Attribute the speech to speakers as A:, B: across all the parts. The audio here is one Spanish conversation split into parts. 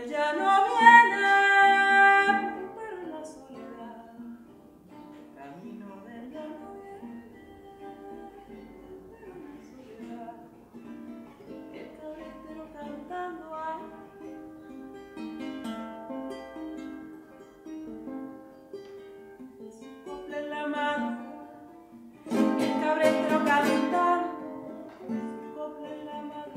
A: ya no viene, pero en la soledad, camino del ya no viene, pero en la soledad, el cabretero cantando su copla en la mano, el cabretero cantando su copla en la mano.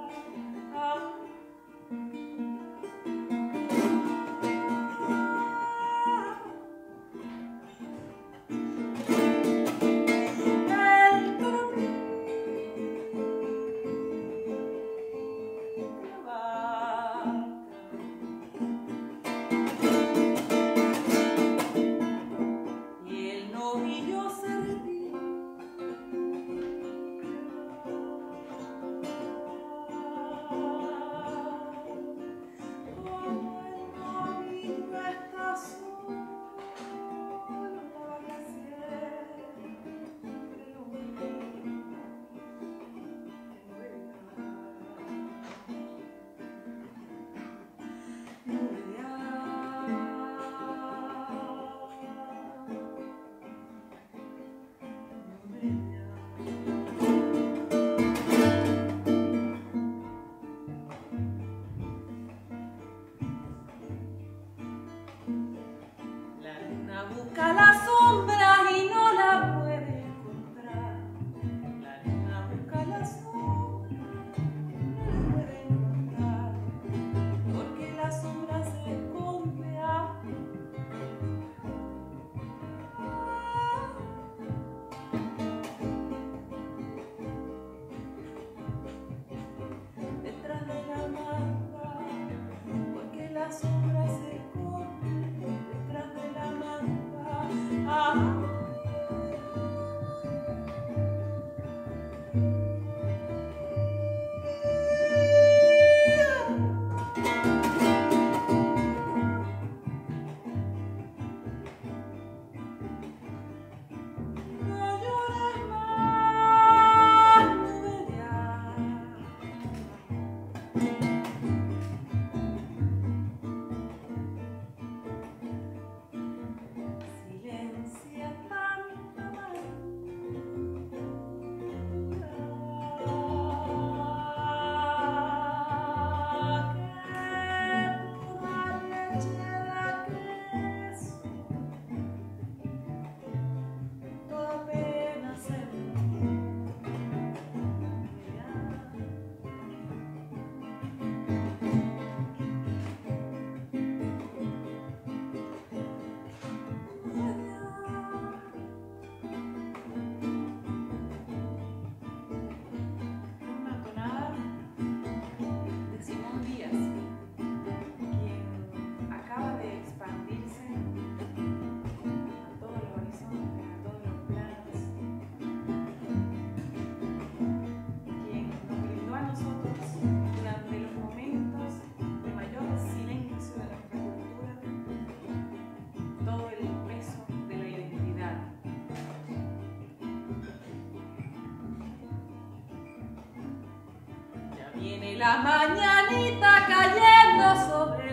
A: Busca la sombra y no la puede encontrar. La luna busca la sombra y no la puede encontrar, porque la sombra se esconde detrás de la manga, porque la sombra se esconde detrás de la manga. No llores más, Novelia. Silencia tanta amargura, que toda leche da queso, toda pena se durante los momentos de mayor silencio de nuestra cultura, todo el peso de la identidad. Ya viene la mañanita cayendo sobre